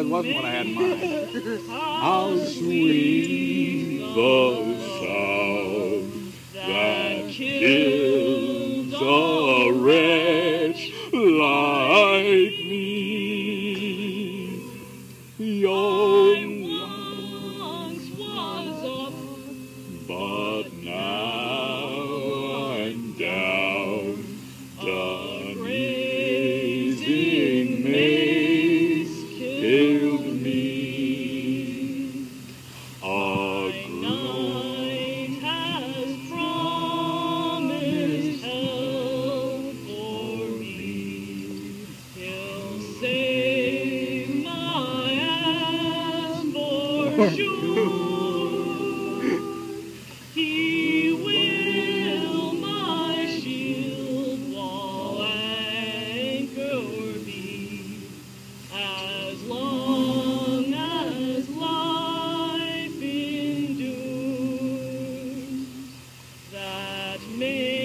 that wasn't what I had in mind. How sweet the sound that kills a wretch like me. Your once was up, but now I'm down. The grazing mace killed me. A night has promised help for me. He'll save my ass for sure. He will my shield while anchor be, as long as life endures. That may